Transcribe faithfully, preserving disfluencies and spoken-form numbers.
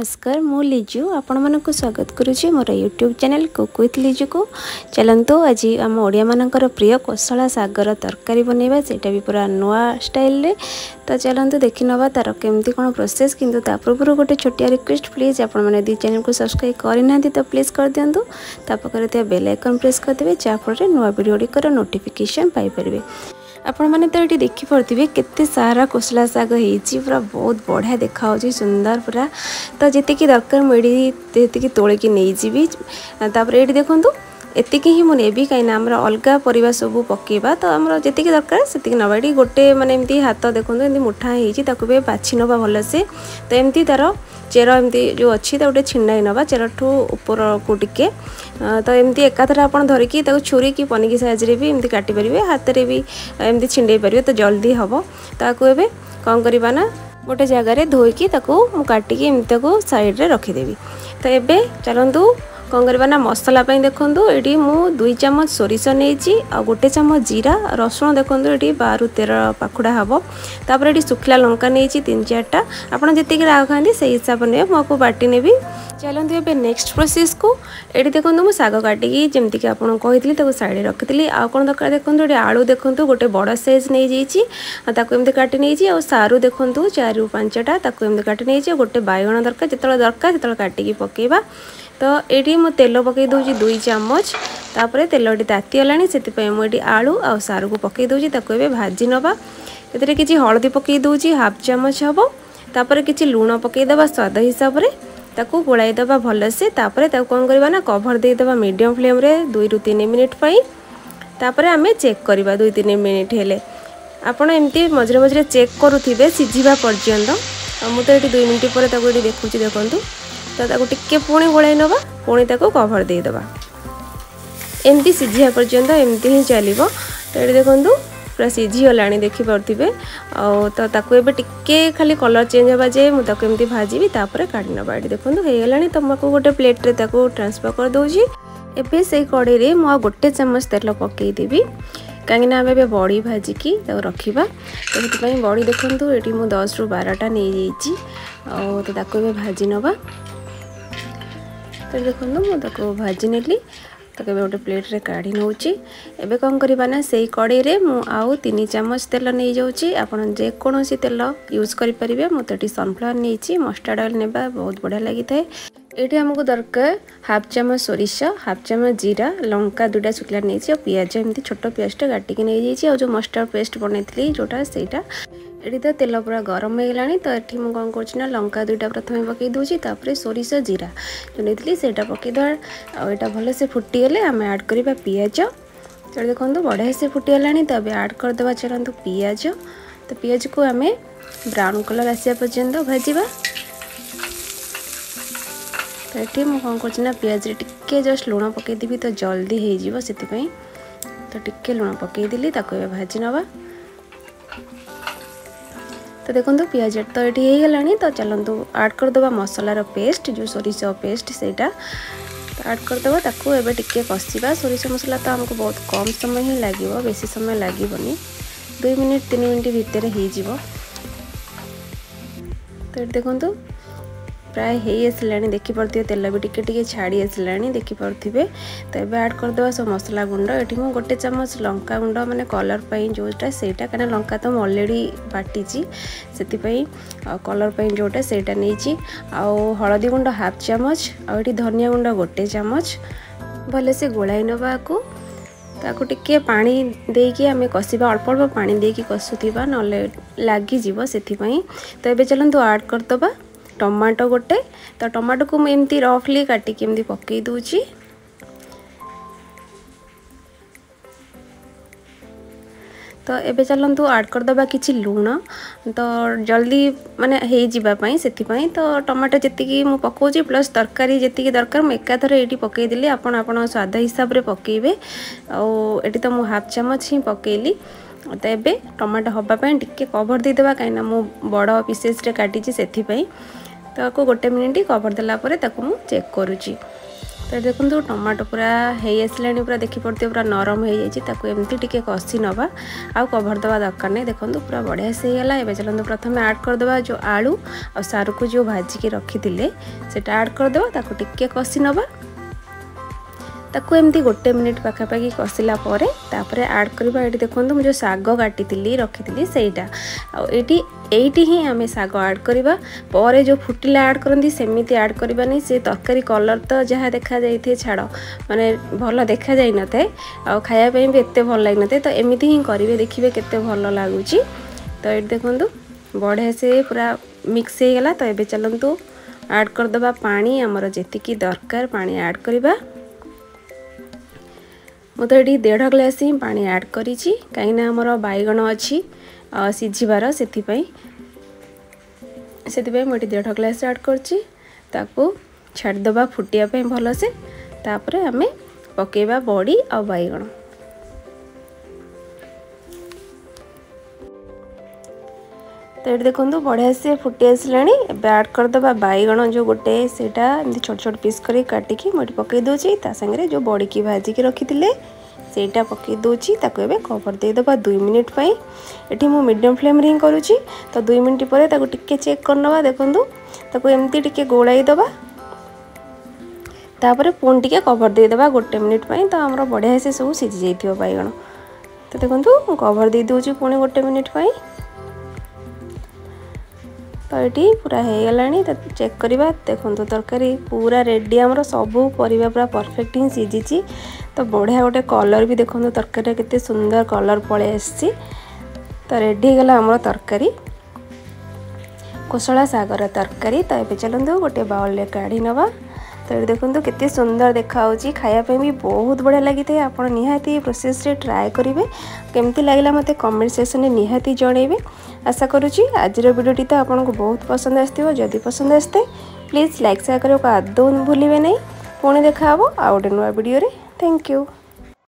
नमस्कार मु लिजु आपण मानक स्वागत करुच्ची मोर YouTube channel cook with Liju को। चलतु आज आम ओडिया मानकर प्रिय कोसला सागर तरकारी बनैबा सेटा भी पूरा नुआ स्टाइल रे। तो चलतु देखि नवा तार केमती कोन प्रोसेस। किंतु ता पूर्व गोटे छोटिया रिक्वेस्ट प्लीज आपण माने दी चैनल को सब्सक्राइब करि नांती तो प्लीज कर दियंतु। ता पकरे ते बेल आइकन प्रेस कर देबे जा फरे नुआ वीडियो डी नोटिफिकेशन पाई परबे। आपण मैंने तो ये देखिपे केते सारा कोसला साग होती पूरा बहुत बढ़िया देखा सुंदर पूरा। तो जी दरकार मुझे तोलिकी नहीं जी ये देखूँ एतिक ही मुझे नेबी कहीं आमर अलग परिवा सब पकेबा। तो आमर जी दरकार से नवा ये गोटे माने एमती हाथ देखो एमती मुठा होती बाछि नवा भलसे। तो एमती तार चेर एमती जो अच्छी गोटे छिंडाई नवा चेरठू ऊपर को टिके। तो एमती एकाथर आप धरिकी छुरी कि पनिकी साइज भी एमती काटी पारे हाथ में भी एमती छिंडे पारे तो जल्दी हम। ताकू एबे कौन करवा ना गोटे जगार धोईकी काटिकी एमती साइड रे रखीदेवी। तो एबे चलतु कौन करवा ना मसला देखूँ ये मु दुई चामच सोरिष नहीं आ गोटे चामच जीरा रसुण देखूँ ये बारु तेरह पाखुड़ा हम। तापर ये सुखला लंका नहीं तीन चार्टा आपड़ जी राग खाती से हिसाब ने मुझे बाटी नेबी। चलते ए नेक्स्ट प्रोसेस को ये देखो मुझे साग काटिकी जमीक आपको कही साइड रखी आ कौन दरकार देखो ये आलू देखो गोटे बड़ साइज नहीं जाती काटी नहीं आ सारू देखो चार पांचटा एमती काटी नहीं गोटे बैगण दरकार जो दरकार जो काटिकी पकेबा। तो ये मुझे तेल पकई दूसरी दुई चामच तापर तेल ताती गलानी से मुझे आलू आ सारू को पकई दूसरी ताको भाजी नवा। ये किसी हलदी पकई दूसरी हाफ चामच हम। तापर किसी लुण पकईदे स्वाद हिसाब से ताकू गोलाई दबा भलसे। तापर कौन करवा ना कभर देदेबा मीडियम फ्लेम रे दुई रु तीन मिनिट पाई। तापर आमे चेक करवा दुई तीन मिनिट हेले आपण एमती मझे मझे चेक करुथिबे सिझिबा पर्यंत। मु तो ये दुई मिनिट पर ये देखुची देखंतु। तो ताकू टिके पुणी गोलाई नवा पुणी ताकू कभर देदेबा एमती सिझिया पर्यंत एमती ही चलिबो। तो ये देखंतु पूरा सीझी गलानी देखिपे आ तो ताकू एबे टिके खाली कलर चेंज होगा जे मुझे एमती भाजी तापर काढ़ी नवा। ये देखो हो गलानी तो मुझे गोटे प्लेट रे ताकू ट्रांसफर कर दूची। एबे से कड़े रे मु गोटे चामच तेल पकईदेवी कहीं आम ए बड़ी भाजिकी रखा। तो ये बड़ी देखूँ ये मुझे दस रु बारटा नहीं जाइए तो ताकू भाजी नवा। तो देखो मुझे भाजी नेली तो गोटे प्लेट रे काढ़ी नौची। एबे कौन करवा ना से कड़े रे मु आउ तीन चामच तेल नहीं जाऊँगी आपन जेकोसी तेल यूज करेंगे। मुझे सनफ्लावर नहीं मस्टर्ड ऑयल नेबा बहुत बढ़िया लगी था। ये आमको दरकार हाफ चामच सोरिष हाफ चामच जीरा लंका दुटा शुक्ला नहीं पियाज एमती छोट पियाजटा काटिकी नहीं जाइए जो मस्टर्ड पेस्ट बनई जोटा सेटा। ये तो तेल पूरा गरम हो गलानी। तो ये मुझे कौन कर लंका दुईटा प्रथम पकई दूसरी तापर सोरिष जीरा जो नहीं सेटा पकईदे आटा भल से फुटीगले आम ऐड करवा पियाज। तो देखो बढ़िया से फुटीगलानी तो अभी ऐड करदे चलतु पियाज। तो पियाज को आम ब्राउन कलर आसा पर्यंत भाजवा। तो ये मुझे कौन कर पियाज टिके जस्ट लुण पकईदेवी तो जल्दी हो से। तो टिके लुण पकईदेली भाजी नवा। तो देखो पियाज तो ये गलानी। तो चलतु ऐड करदे मसलार पेस्ट जो सोरिष पेस्ट सेटा तो ऐड करदे ताकू एबे टिके कषा। सोरिष मसला तो हमको बहुत कम समय ही लगे बेसी समय लगभग दुई मिनिट तीन मिनिट भितर हो। तो देखो प्राय हो आसला देखिपे तेल भी टिके टिके छाड़ी आसला देखिपे। तो ये ऐड करदे सब मसला गुंड ये मुझे गोटे चामच लंका गुंड माने कलर पाई जोटा सेटा कहीं लंका तो मुझे अलरेडी बाटी से कलर पाई जोटा सेटा नहीं आउ हलदी गुंड हाफ चामच आउटी धनिया गुंड गोटे चामच भले से गोलाई नवा को ताकू टिके पानी देकी आम कषा अल्प अल्प पानी देकी कषुवा ना लगिज से। तो ये चलतु ऐड करदे टमाटो गोटे। तो टमाटो को एमती रफली काटिकी एमती पकई दूची। तो एबे चलतु ऐड करदे किछि लुण तो जल्दी माने हे जीवाई से। तो टमाटो जी मु पकाउची प्लस तरकारी जी दरकार मुझे एकाथर ये पकईदेली आपड़ आप स्वाद हिसाब से पकेबे। आठी तो मुझे हाफ चामच ही पकईली। तो ये टमाटो हवापाई टिके कभर देदेबा कहीं मु बड़ पीसेस रे काटी से। तो आपको गोटे मिनिट कभर देला परे ताको मु चेक करुची। तो देखो टमाटो पूरा हो आसला पूरा देखी पड़ते पूरा नरम हो जाए एमती टिके कषि नवा आउ कभर दवा दरकार नहीं। देखो पूरा बढ़िया से होगा। एवं चलते प्रथम ऐड करदे जो आलू और सारू को जो भाजिकी रखी थे से ऐड करदे टिके कषि नवा ताकू एमती गोटे मिनिट पाखापाखि कषिला पर ऐड करवा। ये देखो मुझे साग काटी रखी सहीटा आईटी ही आम साग ऐड करवा पर जो फुटिला ऐड करती सेमती ऐड करवा नहीं। से तरकारी कलर तो जहाँ देखा जाए छाड़ माने भल देखा जाई न थाए आ खायापी भी एत भल लगी न थाए। तो एमती ही करेंगे देखिए केते भल लगुच। तो ये देखो बढ़िया से पूरा मिक्स हो गला। तो ये चलतु ऐड करदे पानी आमर जी दरकार पानी ऐड करवा। मु तो ये डेढ़ ग्लास ही पानी ऐड करी कहीं आमर बैगण अच्छी सिझिबार से मुझे डेढ़ ग्लास ऐड करको छाड़दे फुटियापी भल से तापर आम पकेबा बड़ी आ बैगण। तो ये देखो बढ़िया से फुटी आसला। ऐड करदे बैगण जो गोटे सेटा छोट छोट पीस कर काटिकी मुझे पकई दूसरी सागर जो बड़ी की भाजिकी रखी थे सेटा पकई दूसरी कवर देदेबा दुई मिनिट पाई। ये मु मीडियम फ्लेम रे करुँची। तो दुई मिनिट पर टिके चेक करनवा। देखो ताको एमती टिके गोलाई दबा तापर पुणी टिके कवर देदेबा गोटे मिनिट पाई। तो आमर बढ़िया से सब सीझी जाइथिबो बैगण। तो देखो कवर दे दूची पुणी गोटे मिनिट पाई। तो ये पूरा हो गला। तो चेक करवा। देखो तरकारी पूरा रेडी आमर सबू परिबा पूरा परफेक्ट ही सीझी। तो बढ़िया गोटे कलर भी देखो तरकारी केते सुंदर कलर पळे आसी। तो रेडी गला आमर तरकारी कोसला सागर तरकारी। तो ये चलते गोटे बाउल में काढ़ी नवा। तो ये देखो केते सुंदर देखा खायापी भी बहुत बढ़िया लगी थे। आप निहाती प्रोसेस रे ट्राए करेंगे केमती लगला मते कमेंट सेक्शन में निहाती जनइबे। आशा करुँची आज वीडियोटी तो आपको बहुत पसंद आसो। जदि पसंद आसते प्लीज़ लाइक शेयर करने को आदौ भूलिए नहीं। पुणी देखा आ गोटे नुआ वीडियो रे। Thank you.